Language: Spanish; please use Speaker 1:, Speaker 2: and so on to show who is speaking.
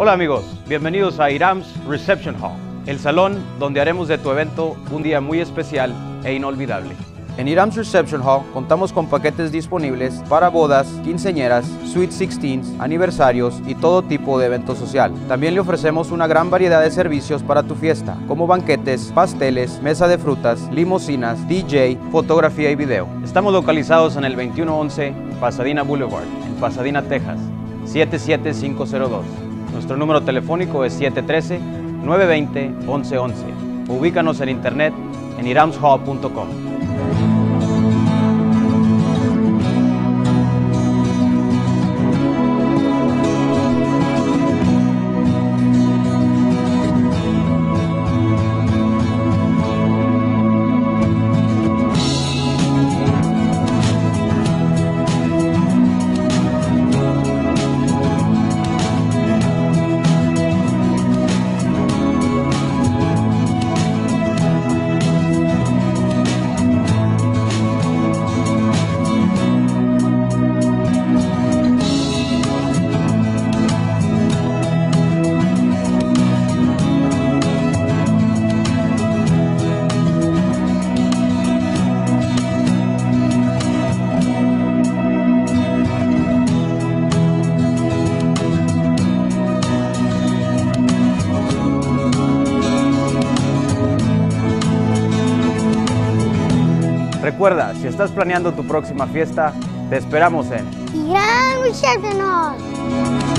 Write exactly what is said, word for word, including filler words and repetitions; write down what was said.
Speaker 1: Hola amigos, bienvenidos a IRAM's Reception Hall, el salón donde haremos de tu evento un día muy especial e inolvidable. En IRAM's Reception Hall contamos con paquetes disponibles para bodas, quinceañeras, Sweet dieciséis, aniversarios y todo tipo de evento social. También le ofrecemos una gran variedad de servicios para tu fiesta, como banquetes, pasteles, mesa de frutas, limusinas, D J, fotografía y video. Estamos localizados en el veintiuno once Pasadena Boulevard, en Pasadena, Texas, siete siete cinco cero dos. Nuestro número telefónico es siete uno tres, nueve dos cero, once once. Ubícanos en internet en irams hall punto com. Recuerda, si estás planeando tu próxima fiesta, te esperamos en
Speaker 2: IRAM Reception Hall.